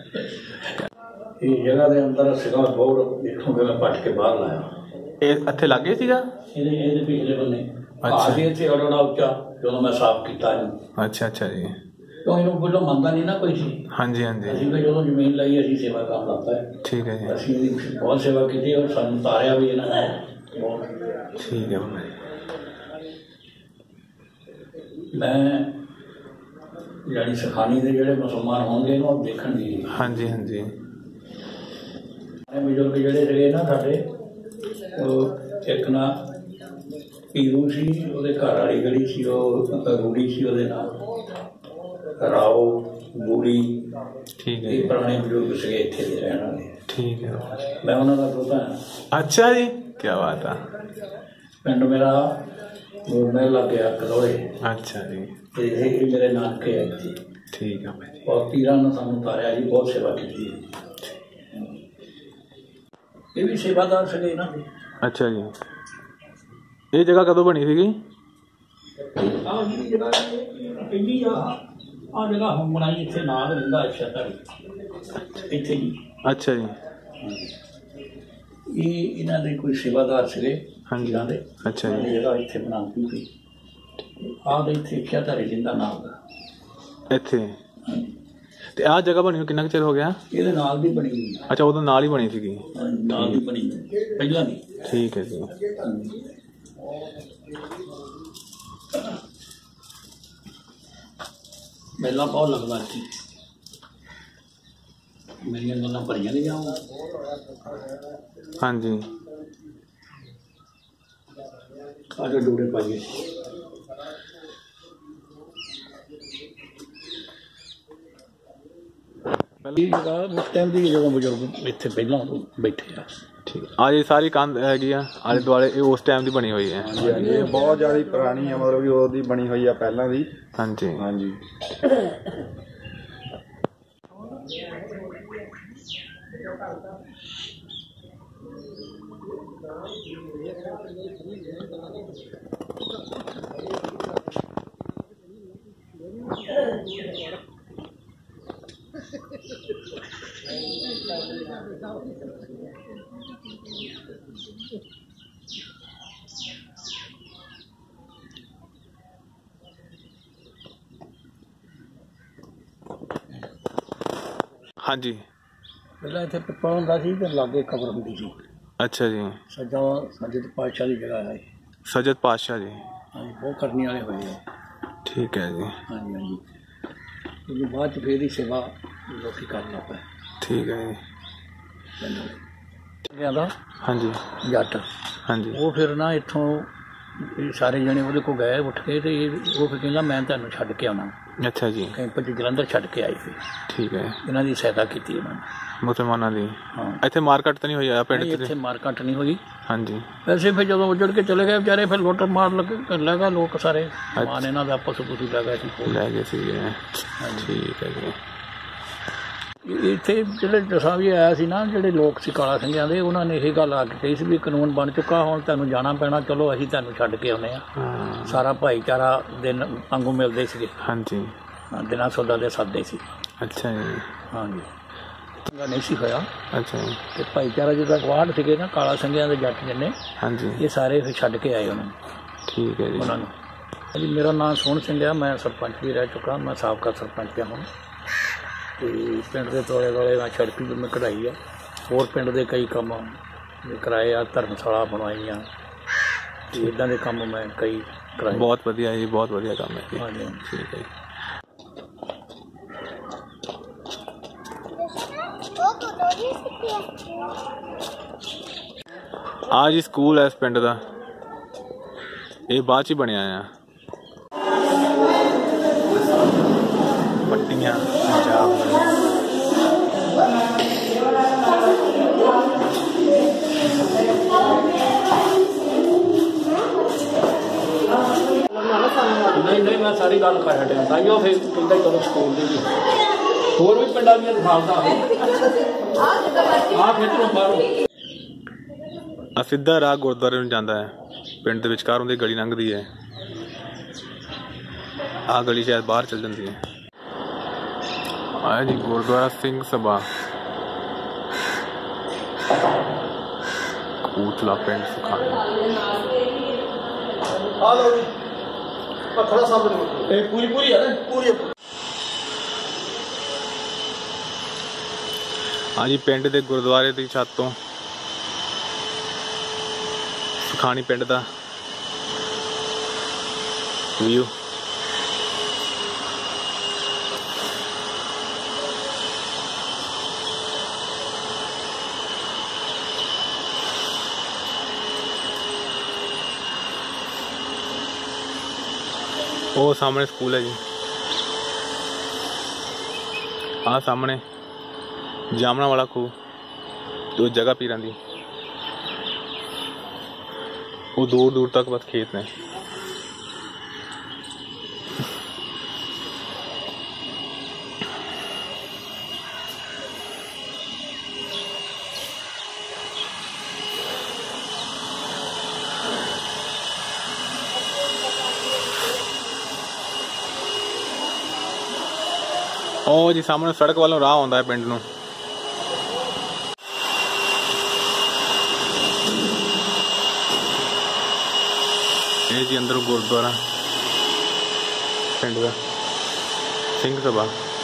ਇਹ ਜਗ੍ਹਾ ਦੇ ਅੰਦਰ ਸੀਗਾ ਬੋਰਡ, ਦੇਖੋਗੇ ਮੈਂ ਪੱਟ ਕੇ ਬਾਹਰ ਲਾਇਆ। ਇਹ ਇੱਥੇ ਲੱਗੇ ਸੀਗਾ? ਇਹਦੇ ਇਹਦੇ ਪਿਛਲੇ ਬੰਨੇ। ਅੱਛਾ। ਅੱਛਾ। ਇੱਥੇ ਅੜੋੜਾ ਉੱਚਾ ਜਦੋਂ ਮੈਂ ਸਾਫ਼ ਕੀਤਾ ਇਹਨੂੰ। ਅੱਛਾ ਅੱਛਾ ਜੀ। ਕਿਉਂ ਇਹਨੂੰ ਪਹਿਲਾਂ ਮੰਨਦਾ ਨਹੀਂ ਨਾ ਕੋਈ ਸੀ। ਹਾਂਜੀ ਹਾਂਜੀ। ਅਸੀਂ ਤਾਂ ਜਦੋਂ ਜ਼ਮੀਨ ਲਈ ਅਸੀਂ ਸੇਵਾ ਕੰਮ ਕਰਤਾ ਹੈ। ਠੀਕ ਹੈ ਜੀ। ਅਸੀਂ ਇਹਦੀ ਬਹੁਤ ਸੇਵਾ ਕੀਤੀ ਔਰ ਸਾਨੂੰ ਤਾਰਿਆ ਵੀ ਇਹਨਾਂ ਨੇ ਬਹੁਤ। ਠੀਕ ਹੈ ਬਾਬਾ ਜੀ। ਮੈਂ ਜਿਹੜੀ ਸਖਾਨੀ ਦੇ ਜਿਹੜੇ ਮੁਸਲਮਾਨ ਹੋਣਗੇ ਇਹਨੂੰ ਦੇਖਣ ਦੀ। ਹਾਂਜੀ ਹਾਂਜੀ। ਬਜ਼ੁਰਗ ਜਿਹੜੇ ਸੀਗੇ ਨਾ ਸਾਡੇ, ਉਹ ਇੱਕ ਨਾ ਪੀਰੂ ਸੀ, ਉਹਦੇ ਘਰ ਵਾਲੀ ਜਿਹੜੀ ਸੀ ਉਹ ਰੂੜੀ ਸੀ, ਉਹਦੇ ਨਾਲ ਰਾਓ ਬੂੜੀ। ਠੀਕ ਹੈ ਇਹ ਜੀ। ਪੁਰਾਣੇ ਬਜ਼ੁਰਗ ਸੀਗੇ ਇੱਥੇ ਦੇ ਰਹਿਣ ਵਾਲੇ। ਠੀਕ ਹੈ। ਮੈਂ ਉਹਨਾਂ ਦਾ ਦੋਤਾ ਹਾਂ। ਅੱਛਾ ਜੀ। ਕੀ ਬਾਤ ਆ। ਪਿੰਡ ਮੇਰਾ ਮੈਂ ਲੱਗ ਗਿਆ ਕਲੋਏ। ਅੱਛਾ ਜੀ। ਤੇ ਇਹ ਮੇਰੇ ਨਾਨਕੇ ਹੈ ਇੱਥੇ। ਠੀਕ ਹੈ ਭਾਈ ਜੀ। ਔਰ ਪੀਰਾਂ ਨੇ ਸਾਨੂੰ ਤਾਰਿਆ ਜੀ, ਬਹੁਤ ਸੇਵਾ ਕੀਤੀ। ਇਹ ਵੀ ਸੇਵਾਦਾਰ ਸੀਗੇ ਇਹਨਾਂ ਦੇ। ਅੱਛਾ ਜੀ। ਇਹ ਜਗ੍ਹਾ ਕਦੋਂ ਬਣੀ ਸੀਗੀ? ਆਹ ਜੀ ਜਗ੍ਹਾ ਪਹਿਲੀ ਆ ਆ ਜਗ੍ਹਾ ਹੁਣ ਬਣਾਈ ਇੱਥੇ ਨਾਲ ਰਹਿੰਦਾ ਅੱਛਾ ਧੜੀ ਇੱਥੇ ਜੀ। ਅੱਛਾ ਜੀ। ਇਹ ਇਹਨਾਂ ਦੇ ਕੋਈ ਸੇਵਾਦਾਰ ਸੀਗੇ। ਹਾਂਜੀ। ਇਹਨਾਂ ਦੇ। ਅੱਛਾ ਜੀ। ਇਹ ਜਗ੍ਹਾ ਇੱਥੇ ਬਣਾ ਦਿੱਤੀ ਸੀ। ਆਹ ਦੇ ਇੱਥੇ ਅੱਛਾ ਧੜੀ ਜਿੰਦਾ ਨਾਲ ਦਾ ਇੱਥੇ। ਤੇ ਆਹ ਜਗ੍ਹਾ ਬਣੀ ਨੂੰ ਕਿੰਨਾ ਕੁ ਚਿਰ ਹੋ ਗਿਆ? ਇਹਦੇ ਨਾਲ ਦੀ ਬਣੀ ਹੋਈ ਆ। ਅੱਛਾ ਉਹਦੇ ਨਾਲ ਹੀ ਬਣੀ ਸੀਗੀ? ਨਾਲ ਦੀ ਬਣੀ ਪਹਿਲਾਂ ਦੀ। ਠੀਕ ਹੈ ਜੀ। ਮੇਲਾ ਬਹੁਤ ਲੱਗਦਾ ਸੀ। ਮੇਰੀਆਂ ਗੱਲਾਂ ਭਰੀਆਂ ਨਹੀਂ ਜਾਊਂ। ਹਾਂਜੀ। ਆਗੇ ਡੋੜੇ ਪਾਈਏ। ਇਹ ਜਗ੍ਹਾ ਉਸ ਟਾਈਮ ਦੀ ਜਦੋਂ ਬਜ਼ੁਰਗ ਇੱਥੇ ਪਹਿਲਾਂ ਬੈਠੇ ਆ। ਠੀਕ। ਆ ਜੀ ਸਾਰੀ ਕੰਧ ਹੈਗੀ ਆ ਆਲੇ ਦੁਆਲੇ, ਇਹ ਉਸ ਟਾਈਮ ਦੀ ਬਣੀ ਹੋਈ ਹੈ। ਇਹ ਬਹੁਤ ਜ਼ਿਆਦਾ ਪੁਰਾਣੀ ਆ, ਮਤਲਬ ਕਿ ਉਹਦੀ ਬਣੀ ਹੋਈ ਆ ਪਹਿਲਾਂ ਦੀ। ਹਾਂਜੀ ਹਾਂਜੀ। ਹਾਂਜੀ। ਪਹਿਲਾਂ ਇੱਥੇ ਪਿੱਪਲ ਹੁੰਦਾ ਸੀ ਤੇ ਲਾਗੇ ਕਬਰ ਹੁੰਦੀ ਸੀ। ਅੱਛਾ ਜੀ। ਸੱਜਾ ਸੱਜਦ ਪਾਤਸ਼ਾਹ ਦੀ ਜਗ੍ਹਾ ਹੈ। ਸੱਜਦ ਪਾਤਸ਼ਾਹ ਜੀ। ਹਾਂਜੀ ਬਹੁਤ ਕਰਨੀ ਵਾਲੇ ਹੋਏ ਆ। ਠੀਕ ਹੈ ਜੀ। ਹਾਂਜੀ ਹਾਂਜੀ। क्योंकि बाद च फिर ही सेवा लोग करना पे। ठीक है जी। दा हाँ जी जट हाँ जी वो फिर ना इत्थों सारे जने वो को गए उठ के तो वो फिर कहना मैं तुहानूं छड्ड के आउणा। अच्छा जी। कैंप च जलंधर छड्ड के आई फिर। ठीक है। इन्हां दी सहायता कीती उन्होंने मुसलमानों की। हाँ इत्थे मारकट तो नहीं हुई आ पिंड इत्थे मारकट नहीं हुई। हाँ जी। वैसे फिर जो उजड़ के चले गए बेचारे फिर लुट मार लगे लगा लोग सारे समान इन्हां दा पशु पशु लै गए सी लै गए सीगे। ठीक है जी। ਇੱਥੇ ਜਿਹੜੇ ਦਸਾਂ ਵੀ ਆਇਆ ਸੀ ਨਾ ਜਿਹੜੇ ਲੋਕ ਸੀ ਕਾਲਾ ਸਿੰਘਾਂ ਦੇ ਉਹਨਾਂ ਨੇ ਇਹ ਗੱਲ ਆ ਕੇ ਕਹੀ ਸੀ ਵੀ ਕਾਨੂੰਨ ਬਣ ਚੁੱਕਾ ਹੁਣ ਤੁਹਾਨੂੰ ਜਾਣਾ ਪੈਣਾ ਚਲੋ ਅਸੀਂ ਤੁਹਾਨੂੰ ਛੱਡ ਕੇ ਆਉਂਦੇ ਹਾਂ। ਸਾਰਾ ਭਾਈਚਾਰਾ ਦਿਨ ਵਾਂਗੂ ਮਿਲਦੇ ਸੀਗੇ। ਹਾਂਜੀ ਦਿਨਾਂ ਸੌਦਾ ਦੇ ਸਾਦੇ ਸੀ। ਅੱਛਾ ਜੀ। ਹਾਂਜੀ ਨਹੀਂ ਸੀ ਹੋਇਆ। ਅੱਛਾ ਜੀ। ਤੇ ਭਾਈਚਾਰਾ ਜਿੱਦਾਂ ਗਵਾਂਢ ਸੀਗੇ ਨਾ ਕਾਲਾ ਸਿੰਘਾਂ ਦੇ ਜੱਟ ਜਿੰਨੇ ਹਾਂਜੀ ਇਹ ਸਾਰੇ ਫਿਰ ਛੱਡ ਕੇ ਆਏ ਉਹਨਾਂ ਨੂੰ। ਠੀਕ ਹੈ ਜੀ। ਉਹਨਾਂ ਨੂੰ ਜੀ ਮੇਰਾ ਨਾਮ ਸੋਹਣ ਸਿੰਘ ਆ ਮੈਂ ਸਰਪੰਚ ਵੀ ਰਹਿ ਚੁੱਕਾ ਮੈਂ ਸਾਬਕਾ ਸਰਪੰਚ ਹਾਂ ਹੁਣ। ਤੇ ਪਿੰਡ ਦੇ ਤੋਲੇ ਦੁਆਲੇ ਮੈਂ ਸੜਕ ਵੀ ਮੈਂ ਕਢਾਈ ਆ ਹੋਰ ਪਿੰਡ ਦੇ ਕਈ ਕੰਮ ਕਰਾਏ ਆ ਧਰਮਸ਼ਾਲਾ ਬਣਵਾਈਆਂ ਤੇ ਇੱਦਾਂ ਦੇ ਕੰਮ ਮੈਂ ਕਈ ਕਰਾਏ। ਬਹੁਤ ਵਧੀਆ ਜੀ ਬਹੁਤ ਵਧੀਆ ਕੰਮ ਹੈ ਜੀ। ਹਾਂਜੀ ਠੀਕ ਹੈ। ਆ ਜੀ ਸਕੂਲ ਹੈ ਇਸ ਪਿੰਡ ਦਾ ਇਹ ਬਾਅਦ 'ਚ ਬਣਿਆ ਆ। ਪੱਟੀਆਂ ਪੰਜਾਬ ਨਹੀਂ ਨਹੀਂ ਮੈਂ ਸਾਰੀ ਗੱਲ ਕਰ ਹਟਿਆ ਤਾਂ ਉਹ ਫਿਰ ਕਹਿੰਦਾ ਚਲੋ ਸਕੂਲ ਦੇ ਜੀ ਹੋਰ ਵੀ ਪਿੰਡਾਂ ਦੀਆਂ ਦਿਖਾਉਂਦਾ ਆ ਖੇਤਰੋਂ ਬਾਹਰੋਂ ਆ ਸਿੱਧਾ ਰਾਹ ਗੁਰਦੁਆਰੇ ਨੂੰ ਜਾਂਦਾ ਹੈ। ਪਿੰਡ ਦੇ ਵਿਚਕਾਰ ਉਹਦੀ ਗਲੀ ਲੰਘਦੀ ਹੈ। ਆ ਗਲੀ ਸ਼ਾਇਦ ਬਾਹਰ ਚੱਲ ਜਾਂਦੀ ਹੈ। ਆ ਜੀ ਗੁਰਦੁਆਰਾ ਸਿੰਘ ਸਭਾ ਕਪੂਰਥਲਾ ਪਿੰਡ ਸੁਖਾਣੀ। ਆ ਲਓ ਜੀ ਖੜਾ ਸਾਹਮਣੇ ਇਹ ਪੂਰੀ ਪੂਰੀ ਹੈ ਨਾ ਪੂਰੀ। ਹਾਂ ਜੀ ਪਿੰਡ ਦੇ ਗੁਰਦੁਆਰੇ ਦੀ ਛੱਤ ਤੋਂ ਸੁਖਾਣੀ ਪਿੰਡ ਦਾ ਵਿਊ। ਉਹ ਸਾਹਮਣੇ ਸਕੂਲ ਹੈ ਜੀ। ਆ ਸਾਹਮਣੇ ਜਾਮਣਾ ਵਾਲਾ ਖੂਹ तो जगह पीरां दी वो दूर दूर तक बस खेत ने। ओ जी सामने सड़क वालों राह आउंदा है पिंड नूं। ये जी अंदर गुरुद्वारा पिंड का सिंह सभा।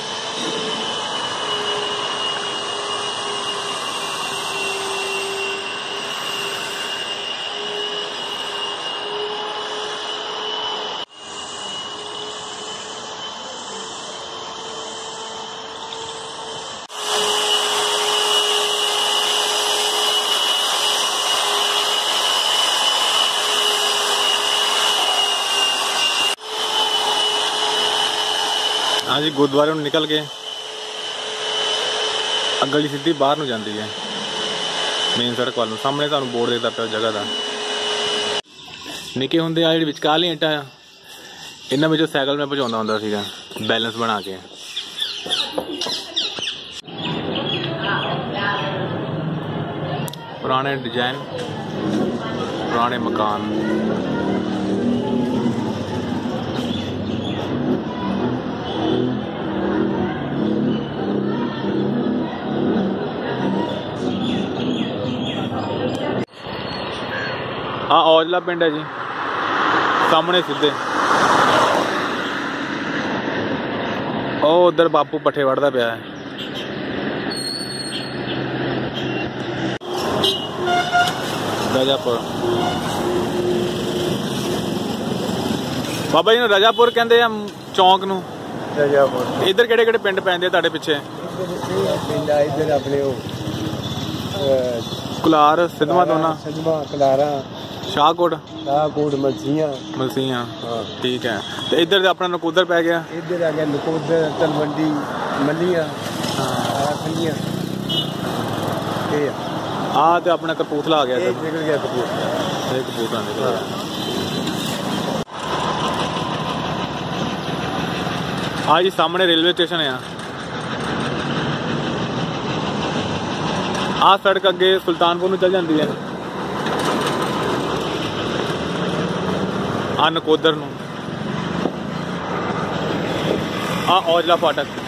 हाँ जी गुरुद्वारे निकल के गली सीधी बाहर नूं जाती है मेन सड़क वालों। सामने तुहानूं बोर्ड देता पिया जगह का। निक्के हुंदे आ जिहड़ी विचकारली ईंटां आ इन्हां विचों साइकिल मैं भजाउंदा हुंदा सीगा बैलेंस बना के। पुराने डिजाइन पुराने मकान। हाँ औजला पिंड है जी सामने सीधे। ओ उधर बापू पट्ठे वढ़दा पिया है। रजापुर बाबा जी ने रजापुर कहते हैं चौंक नूं। ਰਜਾਪੁਰ ਇੱਧਰ ਕਿਹੜੇ ਕਿਹੜੇ ਪਿੰਡ ਪੈਂਦੇ ਆ ਤੁਹਾਡੇ ਪਿੱਛੇ? ਪਿੰਡ ਆ ਇੱਧਰ ਆਪਣੇ ਉਹ ਕੁਲਾਰ, ਸਿੱਧਵਾਂ ਦੋਨਾ, ਸਦਮਾ, ਕਲਾਰਾ, ਸ਼ਾਹਕੋਟ, ਸ਼ਾਹਕੋਟ, ਮਲਸੀਆਂ। ਮਲਸੀਆਂ। ਹਾਂ ਠੀਕ ਹੈ। ਤੇ ਇੱਧਰ ਤੇ ਆਪਣਾ ਨਕੋਦਰ ਪੈ ਗਿਆ। ਇੱਧਰ ਆ ਗਿਆ ਨਕੋਦਰ, ਤਲਵੰਡੀ, ਮੱਲੀਆਂ, ਹਾਂ ਖੰਡੀਆਂ। ਇਹ ਆ ਤੇ ਆਪਣਾ ਕਪੂਰਥਲਾ ਆ ਗਿਆ। ਇਹ ਨਿਕਲ ਗਿਆ ਕਪੂਰਥਲਾ। ਇਹ ਕਪੂਰਥਲਾ ਨਿਕਲ ਗਿਆ। ਆ ਜੀ ਸਾਹਮਣੇ ਰੇਲਵੇ ਸਟੇਸ਼ਨ ਆ। ਆ ਸੜਕ ਅੱਗੇ ਸੁਲਤਾਨਪੁਰ ਨੂੰ ਚਲ ਜਾਂਦੀ ਹੈ, ਆ ਨਕੋਦਰ ਨੂੰ। ਆ ਔਜਲਾ ਫਾਟਕ।